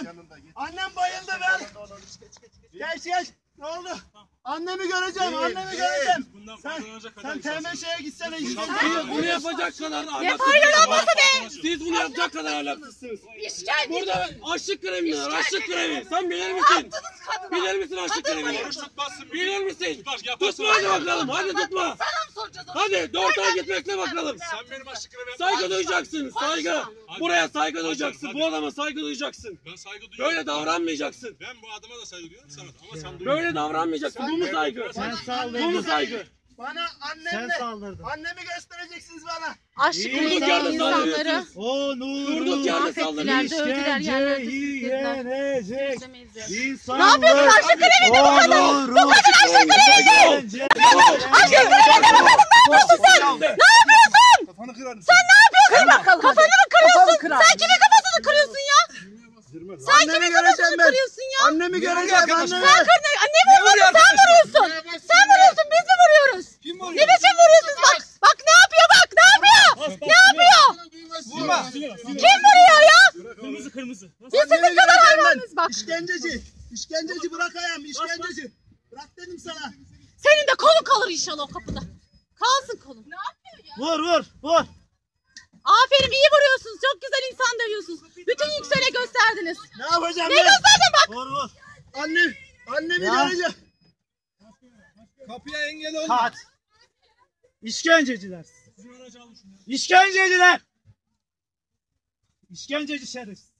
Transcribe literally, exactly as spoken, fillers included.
Annem bayıldı ver. Geç geç. Ne oldu? Annemi göreceğim, annemi göreceğim. Sen, sen T M Ş'ye gitsene. Siz bunu yapacak kadar Ne ahlaksızsınız. faydalanması be? Siz bunu yapacak kadar ahlaksızsınız. İşkence. Burada açlık grevi var, açlık grevi. Sen bilir misin? Bilir misin açlık grevini? Bilir misin? Tutma hadi bakalım, hadi tutma. Sana mı soracağız onu? Hadi dört ay gitmekle bakalım. Sen benim açlık grevime... Saygı duyacaksın, saygı. Buraya saygı duyacaksın, bu adama saygı duyacaksın. Ben saygı duyuyorum. Böyle davranmayacaksın. Ben bu adama da saygı duyuyorum, sana da. Ama sen duyuyorsun. Böyle davranmayacaksın, bu mu saygı? Bu mu saygı? Bana annemle, annemi göstereceksiniz bana. Aşık Durduk Bey'in yerde insanları saldırıyorsunuz. Durduk yerde mahvettiler, saldırıyorsunuz. dövdüler, yerlerde yenecek Ne yapıyorsun aşık grevi de bu kadar? Bu kadar aşık grevi! Aşık grevi de bu kadar sen! Ne yapıyorsun? Kafanı kırarım. Sen ne yapıyorsun? Kafanı mı kırıyorsun? Sen kimin kafasını kırıyorsun ya? Sen kimin kafasını kırıyorsun ya? Annemi göreceğim, annemi. Sen kır ne? Ne vuruyorsun? Sen vuruyorsun. Sen vuruyorsun, biz mi vuruyoruz? Kim vuruyor? Ne biçim vuruyorsunuz bak? Bak ne yapıyor bak? Ne yapıyor? Ne yapıyor? Vurma. Kim vuruyor ya? Kırmızı kırmızı. Biz sizin kadar hayvanız bak. İşkenceci. İşkenceci bırak ayağımı, işkenceci. Bırak dedim sana. Senin de kolun kalır inşallah o kapıda. Kalsın kolun. Ne yapıyor ya? Vur vur vur. Aferin iyi vuruyorsunuz. Çok güzel insan dövüyorsunuz. Bütün yüksele gösterdiniz. Ne yapacağım Ne ben? gösterdin bak? Vur vur. Annem, annemi Ya. göreceğim. Kapıya engel olma. Kat. İşkenceciler. İşkenceciler. İşkenceci şerif.